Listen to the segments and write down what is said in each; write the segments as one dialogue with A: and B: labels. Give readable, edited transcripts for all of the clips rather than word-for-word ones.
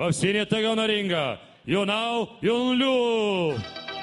A: В синия тъгъл на ринга Юнал Юнлю.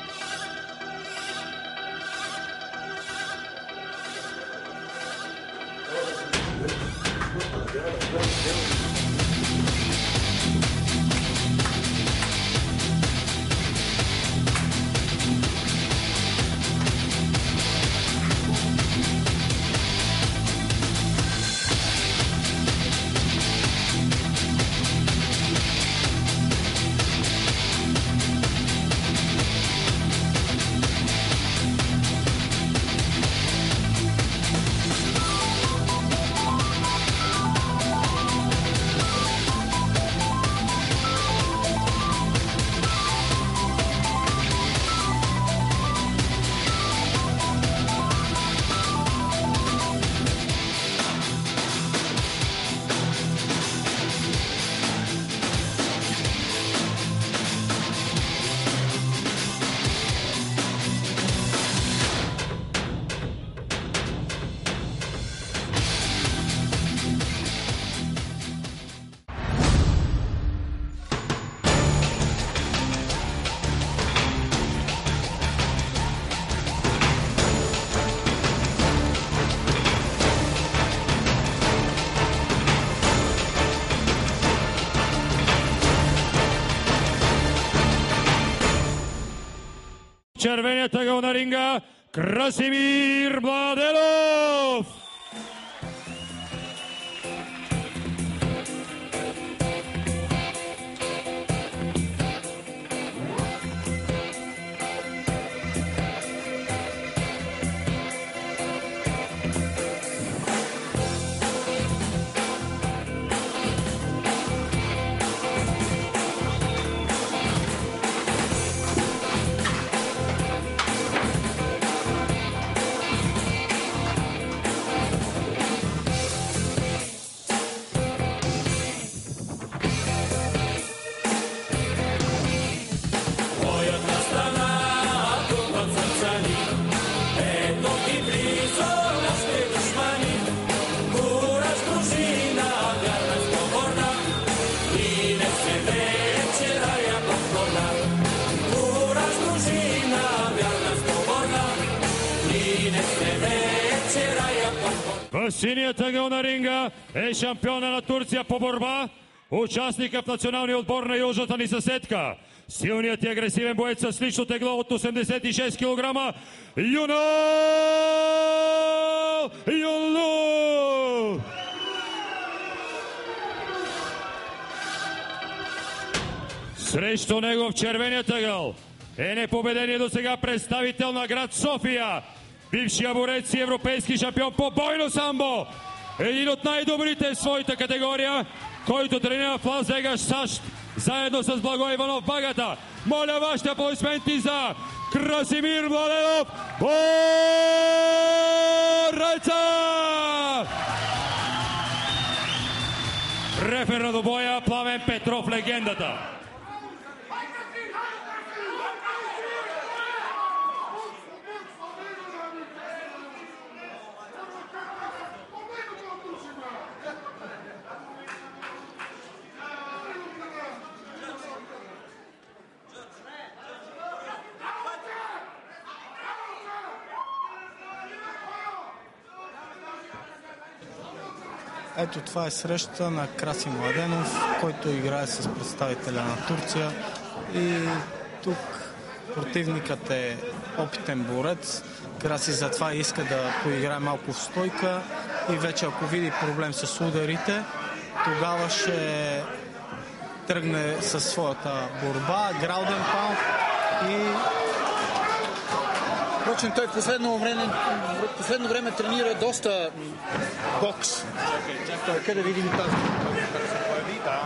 A: Червеният ъгъл на ринга Красимир Младенов. В синият ъгъл на ринга е шампиона на Турция по борба, участника в националния отбор на южната ни съседка, силният и агресивен боец с лично тегло от 86 кг, Юнал Юнлу! Срещу него в червеният ъгъл е непобедение до сега представител на град София, бившия борец и европейски шампион по бойно самбо, един от най-добрите в своята категория, който тренира в Лас Вегас, САЩ, заедно с Благой Иванов Багата. Моля вашите аплодисменти за Красимир Младенов, бореца! Рефер на добоя Пламен Петров, легендата.
B: Ето това е среща на Краси Младенов, който играе с представителя на Турция. И тук противникът е опитен борец. Краси затова иска да поиграе малко в стойка и вече ако види проблем с ударите, тогава ще тръгне със своята борба. Грауден паунд и...
C: Впрочем, той в последно време тренира доста бокс. Чакай да видим тази. Как се появи, да.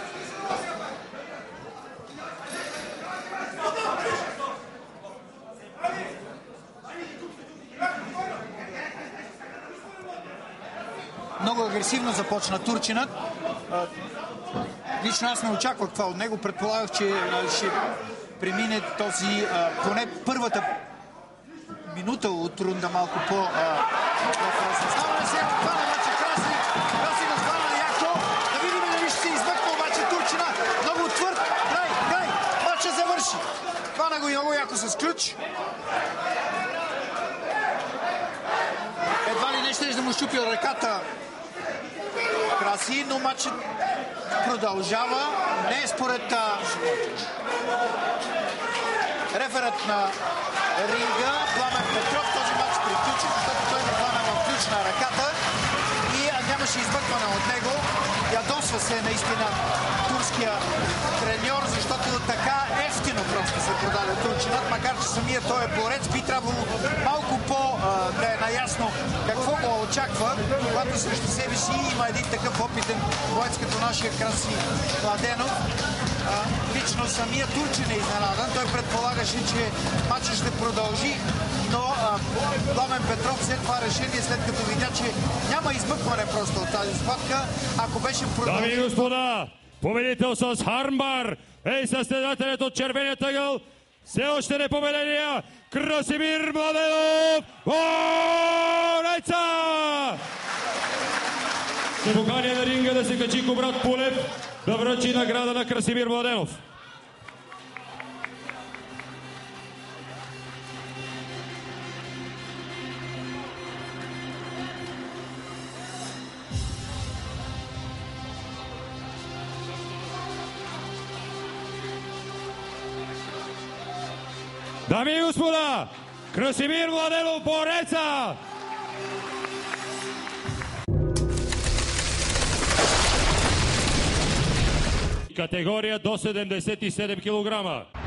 C: Много агресивно започна турчинът. Лично аз не очаквах това от него. Предполагах, че ще премине този, поне първата минута от рунда малко по-разъзнаване. Сега хвана обаче Краси го хвана яко. Да видим дали ще се измъкне обаче турчина. Много матч. Едва ли не ще да му щупил ръката Краси, но матчът продължава. Не според реферът на ринга Пламен Петров. Този матч приключи, защото той не хвана в ключ на ръката и нямаше избъркване от него. Ядосва се наистина турския треньор, защото така ефтино просто се продаде турчинът, макар че самия той е борец, би трябвало малко да е наясно какво го очаква, когато срещу себе си има един такъв опитен боец като нашия Краси Младенов. Лично самия турчин е изненадан. Той предполагаше, че матчът ще продължи, но Пламен Петров след това решение, след като видя, че няма избъкване просто от тази схватка, ако беше продължил...
A: Дами и господа, победител с хармбар е състезателят от червеният ъгъл, все още непобедения Красимир Младенов Бореца! Се поканя на ринга да се качи Кубрат Пулев да връчи награда на Красимир Младенов. Дами и господа, Красимир Младенов Бореца! Категория до 77 кг.